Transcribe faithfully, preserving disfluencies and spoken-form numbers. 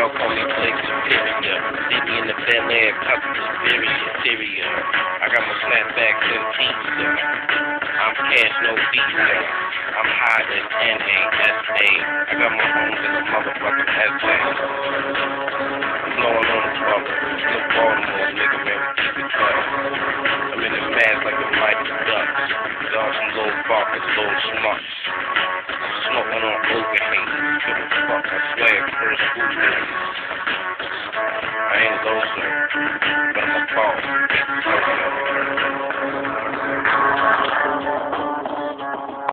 y'all call me Blake Superior. Did me in the Bel Air, cup very superior. I got my snapbacks and pizza. I'm cash, no visa. I'm high as N A S A. I got my homes in the motherfucking S A. I'm blowing on the bubble. No Baltimore, nigga, man, we keep it tough. I'm in the mask like the mighty ducks. Y'all some low barkers, low smucks. Smoking on overhang. Give a fuck, I swear, first school niggas. I ain't low, sir, but I'm a boss.